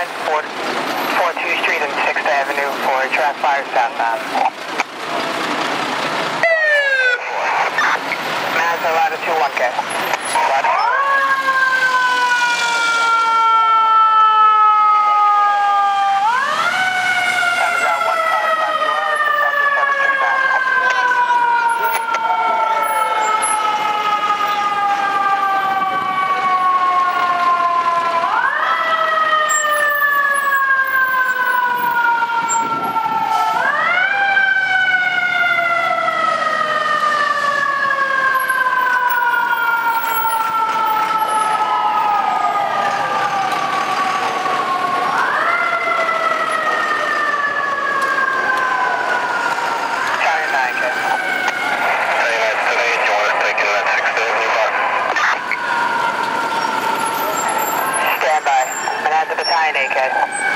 42 Street and 6th Avenue for track fire southbound. Mazda latitude 1K. Stand by. Manhattan Battalion AK.